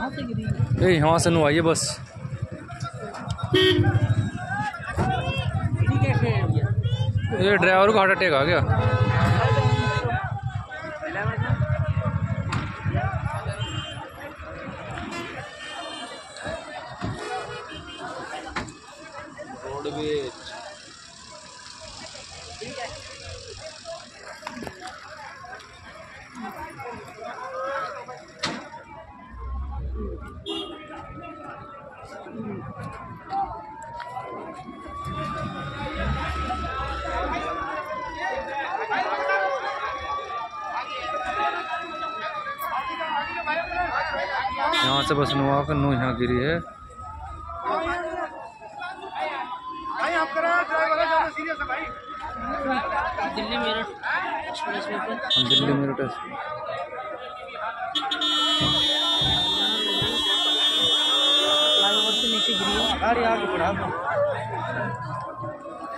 यहाँ से नुआइए बस। ये ड्राइवर को हार्ट अटैक आ गया। यहाँ से बस नुआ कर नू यहाँ गिरी है। दिल्ली मेरठ एक्सप्रेस वे पर दिल्ली मेरठ फ्लाईओवर से नीचे गिरी है गाड़ी आगे बढ़ा दो।